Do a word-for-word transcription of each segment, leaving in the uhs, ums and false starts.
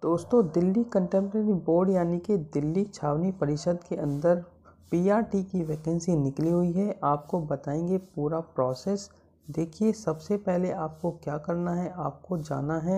दोस्तों, Delhi contemporary board यानी कि दिल्ली छावनी परिषद के अंदर पीआरटी की वैकेंसी निकली हुई है। आपको बताएंगे पूरा प्रोसेस। देखिए, सबसे पहले आपको क्या करना है, आपको जाना है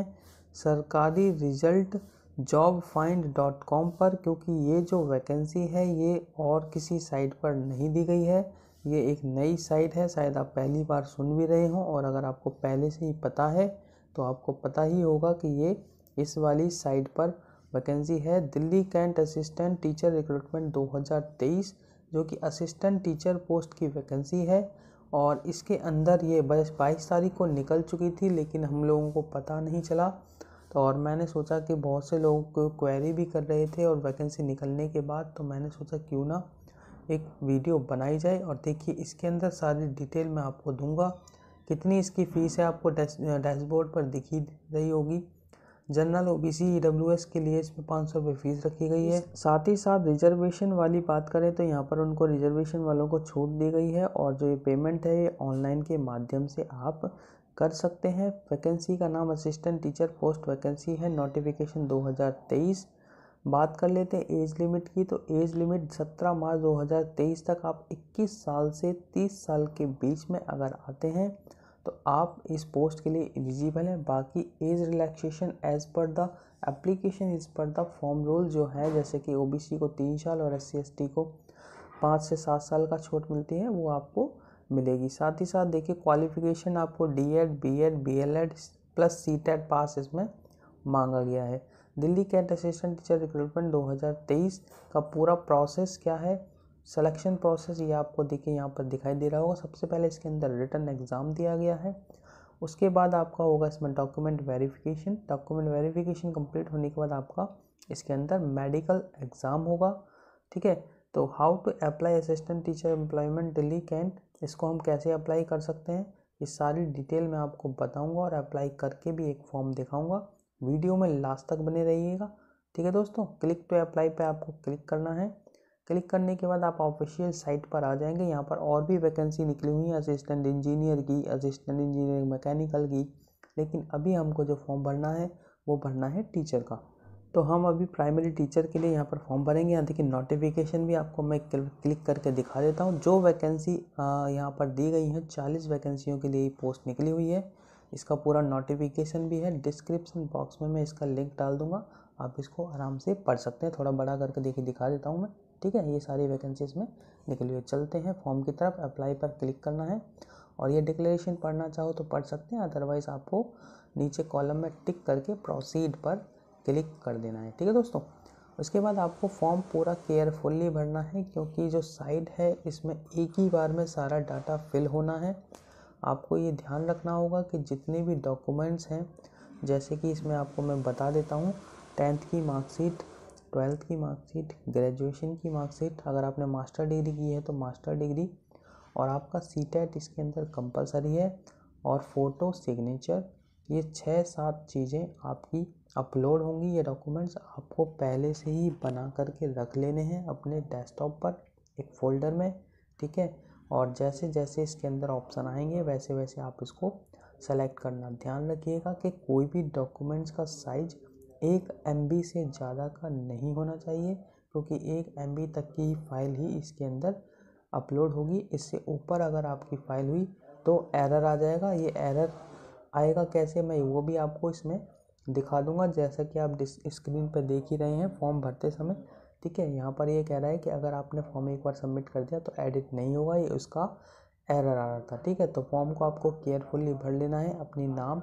Sarkari result job find dot com पर, क्योंकि ये जो वैकेंसी है ये और किसी साइट पर नहीं दी गई है। ये एक नई साइट है, शायद आप पहली बार सुन भी रहे हों, और अगर आपको पहले से ही पता है तो आपको पता ही होगा कि ये इस वाली साइट पर वैकेंसी है। Delhi cantt assistant teacher recruitment दो हज़ार तेईस, जो कि असिस्टेंट टीचर पोस्ट की वैकेंसी है। और इसके अंदर ये बाईस तारीख को निकल चुकी थी, लेकिन हम लोगों को पता नहीं चला। तो और मैंने सोचा कि बहुत से लोग क्वेरी भी कर रहे थे, और वैकेंसी निकलने के बाद तो मैंने सोचा क्यों ना एक वीडियो बनाई जाए। और देखिए, इसके अंदर सारी डिटेल मैं आपको दूंगा। कितनी इसकी फ़ीस है आपको डैशबोर्ड पर दिखी रही होगी। जनरल ओबीसी ईडब्ल्यूएस के लिए इसमें पाँच सौ रुपये फीस रखी गई है। साथ ही साथ रिजर्वेशन वाली बात करें तो यहाँ पर उनको रिजर्वेशन वालों को छूट दी गई है, और जो ये पेमेंट है ये ऑनलाइन के माध्यम से आप कर सकते हैं। वैकेंसी का नाम असिस्टेंट टीचर पोस्ट वैकेंसी है, नोटिफिकेशन दो हज़ार तेईस। बात कर लेते हैं एज लिमिट की, तो एज लिमिट सत्रह मार्च दो हज़ार तेईस तक आप इक्कीस साल से तीस साल के बीच में अगर आते हैं तो आप इस पोस्ट के लिए एलिजिबल हैं। बाकी age relaxation age per the application is per the form rule जो है, जैसे कि ओबीसी को तीन साल और एस सी एस टी को पाँच से सात साल का छूट मिलती है, वो आपको मिलेगी। साथ ही साथ देखिए, क्वालिफिकेशन आपको D Ed B Ed B El Ed plus C TET pass इसमें मांगा गया है। Delhi cantt assistant teacher recruitment दो हज़ार तेईस का पूरा प्रोसेस क्या है, सिलेक्शन प्रोसेस, ये आपको देखिए यहाँ पर दिखाई दे रहा होगा। सबसे पहले इसके अंदर रिटन एग्ज़ाम दिया गया है। उसके बाद आपका होगा इसमें document verification. Document verification complete होने के बाद आपका इसके अंदर मेडिकल एग्ज़ाम होगा। ठीक है, तो how to apply assistant teacher employment Delhi cantt, इसको हम कैसे अप्लाई कर सकते हैं, ये सारी डिटेल मैं आपको बताऊँगा, और अप्लाई करके भी एक फॉर्म दिखाऊँगा। वीडियो में लास्ट तक बने रहिएगा। ठीक है दोस्तों, क्लिक टू अप्लाई पे आपको क्लिक करना है। क्लिक करने के बाद आप ऑफिशियल साइट पर आ जाएंगे। यहाँ पर और भी वैकेंसी निकली हुई है, असिस्टेंट इंजीनियर की, असिस्टेंट इंजीनियर मैकेनिकल की, लेकिन अभी हमको जो फॉर्म भरना है वो भरना है टीचर का। तो हम अभी प्राइमरी टीचर के लिए यहाँ पर फॉर्म भरेंगे। यहाँ देखिए, नोटिफिकेशन भी आपको मैं क्लिक करके दिखा देता हूँ। जो वैकेंसी यहाँ पर दी गई है, चालीस वैकेंसियों के लिए पोस्ट निकली हुई है। इसका पूरा नोटिफिकेशन भी है, डिस्क्रिप्शन बॉक्स में मैं इसका लिंक डाल दूँगा, आप इसको आराम से पढ़ सकते हैं। थोड़ा बड़ा करके देखिए दिखा देता हूँ मैं। ठीक है, ये सारी वैकेंसी इसमें निकली हुई। चलते हैं फॉर्म की तरफ। अप्लाई पर क्लिक करना है, और ये डिक्लेरेशन पढ़ना चाहो तो पढ़ सकते हैं, अदरवाइज़ आपको नीचे कॉलम में टिक करके प्रोसीड पर क्लिक कर देना है। ठीक है दोस्तों, उसके बाद आपको फॉर्म पूरा केयरफुली भरना है, क्योंकि जो साइट है इसमें एक ही बार में सारा डाटा फिल होना है। आपको ये ध्यान रखना होगा कि जितने भी डॉक्यूमेंट्स हैं, जैसे कि इसमें आपको मैं बता देता हूँ, टेंथ की मार्कशीट, ट्वेल्थ की मार्कशीट, ग्रेजुएशन की मार्कशीट, अगर आपने मास्टर डिग्री की है तो मास्टर डिग्री, और आपका सी टेट इसके अंदर कंपलसरी है, और फ़ोटो, सिग्नेचर, ये छः सात चीज़ें आपकी अपलोड होंगी। ये डॉक्यूमेंट्स आपको पहले से ही बना करके रख लेने हैं अपने डेस्कटॉप पर एक फ़ोल्डर में। ठीक है, और जैसे जैसे इसके अंदर ऑप्शन आएंगे वैसे वैसे आप इसको सेलेक्ट करना। ध्यान रखिएगा कि कोई भी डॉक्यूमेंट्स का साइज़ एक एम बी से ज़्यादा का नहीं होना चाहिए, क्योंकि एक एम बी तक की फाइल ही इसके अंदर अपलोड होगी। इससे ऊपर अगर आपकी फ़ाइल हुई तो एरर आ जाएगा। ये एरर आएगा कैसे, मैं वो भी आपको इसमें दिखा दूंगा, जैसा कि आप स्क्रीन पर देख ही रहे हैं फॉर्म भरते समय। ठीक है, यहाँ पर ये कह रहा है कि अगर आपने फॉर्म एक बार सबमिट कर दिया तो एडिट नहीं होगा, ये उसका एरर आ रहा था। ठीक है, तो फॉर्म को आपको केयरफुली भर लेना है। अपनी नाम,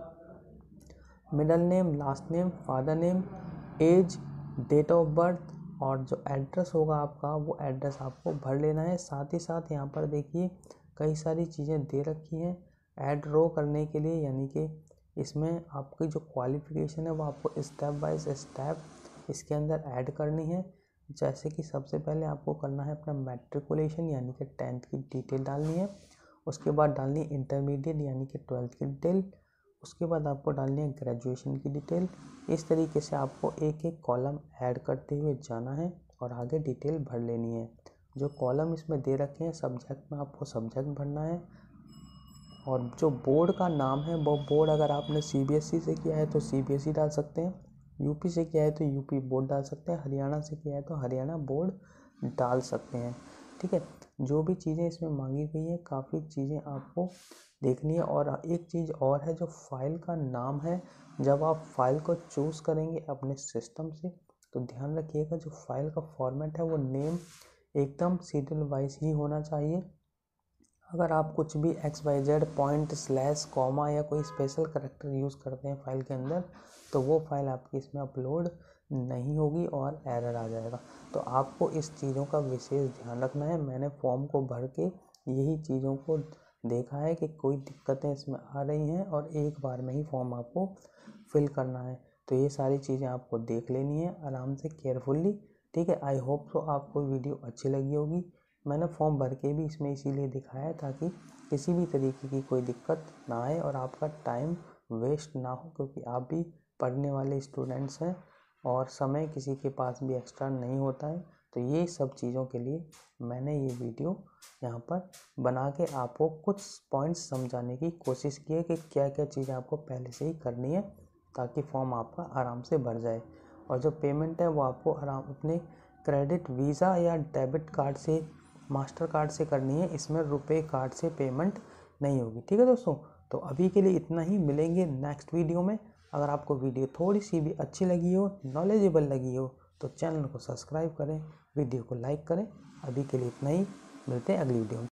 middle name, last name, father name, age, date of birth, और जो एड्रेस होगा आपका वो एड्रेस आपको भर लेना है। साथ ही साथ यहाँ पर देखिए कई सारी चीज़ें दे रखी हैं ऐड रो करने के लिए, यानी कि इसमें आपकी जो क्वालिफ़िकेशन है वो आपको स्टेप बाय स्टेप इसके अंदर ऐड करनी है। जैसे कि सबसे पहले आपको करना है अपना मैट्रिकुलेशन यानी कि टेंथ की डिटेल डालनी है। उसके बाद डालनी है इंटरमीडिएट यानी कि ट्वेल्थ की डिटेल। उसके बाद आपको डालनी है ग्रेजुएशन की डिटेल। इस तरीके से आपको एक एक कॉलम ऐड करते हुए जाना है और आगे डिटेल भर लेनी है। जो कॉलम इसमें दे रखे हैं सब्जेक्ट में आपको सब्जेक्ट भरना है, और जो बोर्ड का नाम है वो बोर्ड अगर आपने सी बी एस ई से किया है तो सी बी एस ई डाल सकते हैं, यूपी से किया है तो यूपी बोर्ड डाल सकते हैं, हरियाणा से किया है तो हरियाणा बोर्ड डाल सकते हैं। ठीक है, जो भी चीज़ें इसमें मांगी गई है काफ़ी चीज़ें आपको देखनी है। और एक चीज़ और है, जो फाइल का नाम है, जब आप फाइल को चूज़ करेंगे अपने सिस्टम से तो ध्यान रखिएगा जो फाइल का फॉर्मेट है वो नेम एकदम सीरियल वाइज ही होना चाहिए। अगर आप कुछ भी x y z point slash comma या कोई स्पेशल करैक्टर यूज़ करते हैं फाइल के अंदर तो वो फाइल आपकी इसमें अपलोड नहीं होगी और एरर आ जाएगा। तो आपको इस चीज़ों का विशेष ध्यान रखना है। मैंने फॉर्म को भर के यही चीज़ों को देखा है कि कोई दिक्कतें इसमें आ रही हैं और एक बार में ही फॉर्म आपको फिल करना है। तो ये सारी चीज़ें आपको देख लेनी है आराम से केयरफुल्ली। ठीक है, आई होप सो आपको वीडियो अच्छी लगी होगी। मैंने फॉर्म भर के भी इसमें इसीलिए दिखाया है ताकि किसी भी तरीके की कोई दिक्कत ना आए और आपका टाइम वेस्ट ना हो, क्योंकि आप भी पढ़ने वाले स्टूडेंट्स हैं और समय किसी के पास भी एक्स्ट्रा नहीं होता है। तो ये सब चीज़ों के लिए मैंने ये वीडियो यहाँ पर बना के आपको कुछ पॉइंट्स समझाने की कोशिश की है कि क्या क्या चीज़ें आपको पहले से ही करनी है ताकि फॉर्म आपका आराम से भर जाए। और जो पेमेंट है वो आपको आराम अपने क्रेडिट वीज़ा या डेबिट कार्ड से मास्टर कार्ड से करनी है, इसमें रुपए कार्ड से पेमेंट नहीं होगी। ठीक है दोस्तों, तो अभी के लिए इतना ही, मिलेंगे नेक्स्ट वीडियो में। अगर आपको वीडियो थोड़ी सी भी अच्छी लगी हो, नॉलेजेबल लगी हो तो चैनल को सब्सक्राइब करें, वीडियो को लाइक करें। अभी के लिए इतना ही, मिलते हैं अगली वीडियो में।